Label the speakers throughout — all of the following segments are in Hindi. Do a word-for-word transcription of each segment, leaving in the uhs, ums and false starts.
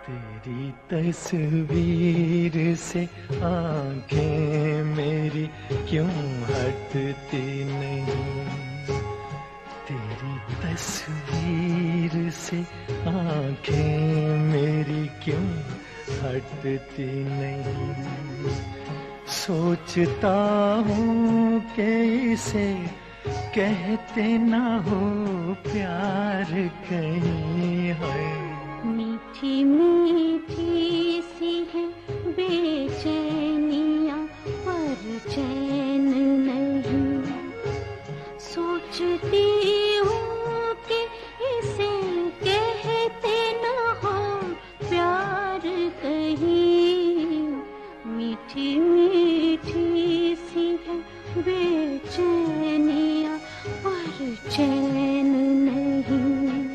Speaker 1: तेरी तस्वीर से आंखें मेरी क्यों हटती नहीं। तेरी तस्वीर से आंखें मेरी क्यों हटती नहीं। सोचता हूँ कि इसे कहते ना हो प्यार कहीं है।
Speaker 2: मीठी मीठी सी है बेचैनियाँ पर चैन नहीं। सोचती हूँ कि इसे कहते ना हो प्यार कहीं। मीठी मीठी सी है बेचैनियाँ पर चैन नहीं।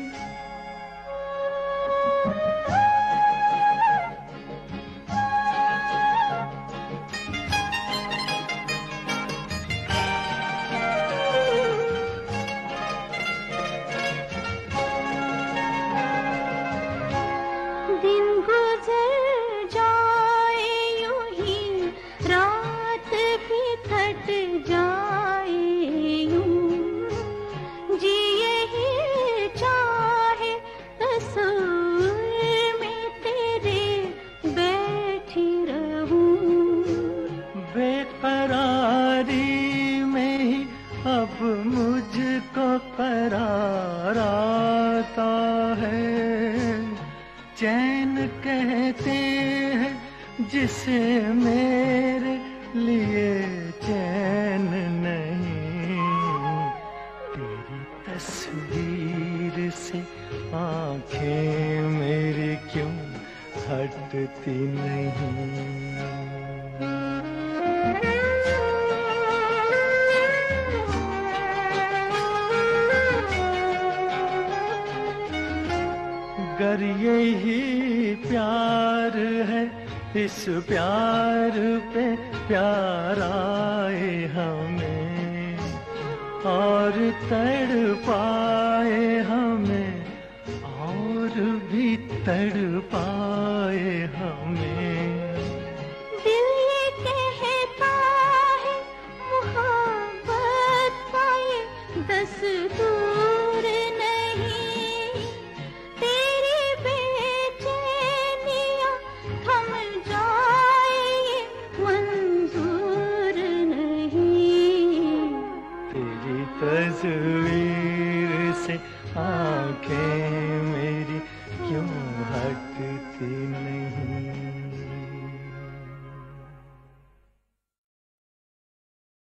Speaker 2: दिन गुजर जाए यूं ही, रात भी कट जाए यूं। जी यही चाहे तस्वीर में तेरे बैठी रहूं।
Speaker 1: बेकरारी में ही अब मुझको करार आता है। चैन कहते हैं जिसे मेरे लिए चैन नहीं। तेरी तस्वीर से आंखें मेरी क्यों हटती नहीं। अगर यही प्यार है, इस प्यार पे प्यार आए हमें और तड़पाए हमें और भी तड़पाए हमें।
Speaker 2: दिल ये कहता है मोहब्बत का ये दस्तूर नहीं। तेरी बेचैनियाँ थम जाए ये मंजूर नहीं।
Speaker 1: तेरी तस्वीर से आंखें मेरी क्यों हटती